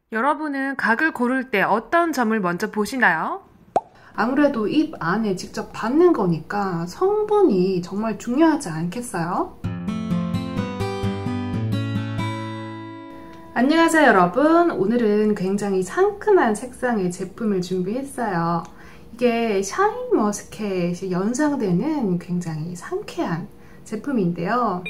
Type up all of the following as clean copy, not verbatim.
여러분은 각을 고를 때 어떤 점을 먼저 보시나요? 아무래도 입 안에 직접 받는 거니까 성분이 정말 중요하지 않겠어요? 안녕하세요 여러분. 오늘은 굉장히 상큼한 색상의 제품을 준비했어요. 이게 샤인머스켓이 연상되는 굉장히 상쾌한 제품인데요.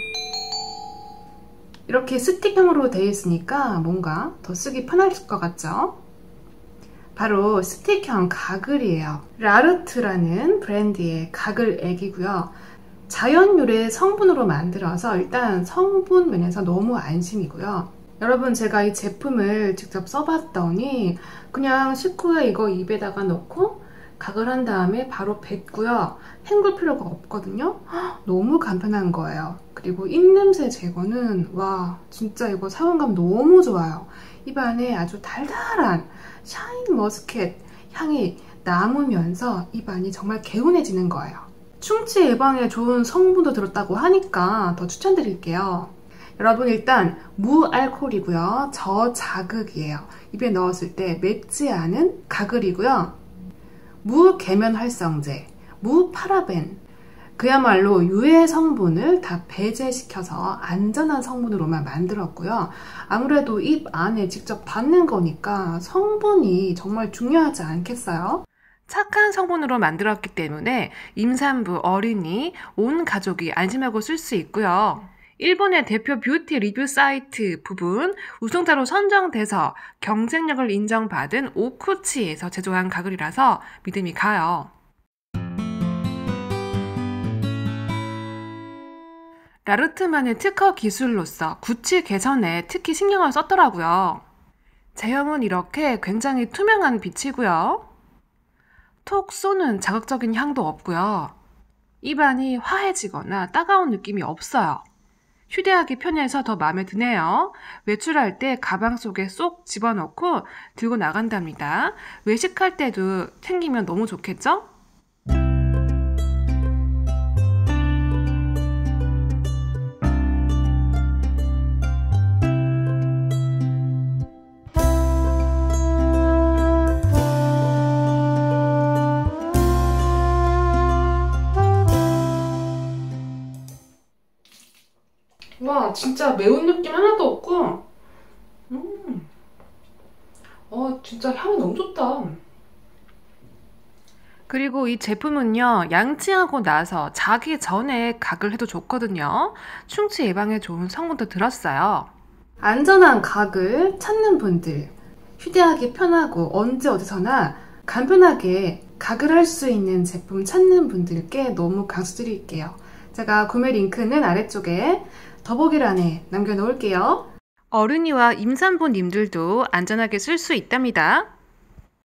이렇게 스틱형으로 되어 있으니까 뭔가 더 쓰기 편할 것 같죠? 바로 스틱형 가글이에요. 라르트라는 브랜드의 가글 액이고요. 자연 유래 성분으로 만들어서 일단 성분 면에서 너무 안심이고요. 여러분, 제가 이 제품을 직접 써봤더니 그냥 식후에 이거 입에다가 넣고 가글한 다음에 바로 뱉고요. 헹굴 필요가 없거든요. 너무 간편한 거예요. 그리고 입냄새 제거는 와, 진짜 이거 사용감 너무 좋아요. 입안에 아주 달달한 샤인머스켓 향이 남으면서 입안이 정말 개운해지는 거예요. 충치 예방에 좋은 성분도 들었다고 하니까 더 추천드릴게요. 여러분, 일단 무알콜이고요. 저자극이에요. 입에 넣었을 때 맵지 않은 가글이고요. 무계면활성제, 무파라벤, 그야말로 유해 성분을 다 배제시켜서 안전한 성분으로만 만들었고요. 아무래도 입 안에 직접 받는 거니까 성분이 정말 중요하지 않겠어요? 착한 성분으로 만들었기 때문에 임산부, 어린이, 온 가족이 안심하고 쓸 수 있고요. 일본의 대표 뷰티 리뷰 사이트 부분 우승자로 선정돼서 경쟁력을 인정받은 오쿠치에서 제조한 가글이라서 믿음이 가요. 라르트만의 특허 기술로서 구취 개선에 특히 신경을 썼더라고요. 제형은 이렇게 굉장히 투명한 빛이고요. 톡 쏘는 자극적인 향도 없고요. 입안이 화해지거나 따가운 느낌이 없어요. 휴대하기 편해서 더 마음에 드네요. 외출할 때 가방 속에 쏙 집어넣고 들고 나간답니다. 외식할 때도 챙기면 너무 좋겠죠? 와, 진짜 매운 느낌 하나도 없고 진짜 향이 너무 좋다. 그리고 이 제품은요, 양치하고 나서 자기 전에 각을 해도 좋거든요. 충치 예방에 좋은 성분도 들었어요. 안전한 각을 찾는 분들, 휴대하기 편하고 언제 어디서나 간편하게 각을 할 수 있는 제품 찾는 분들께 너무 강추드릴게요. 제가 구매 링크는 아래쪽에 더보기란에 남겨놓을게요. 어른이와 임산부님들도 안전하게 쓸 수 있답니다.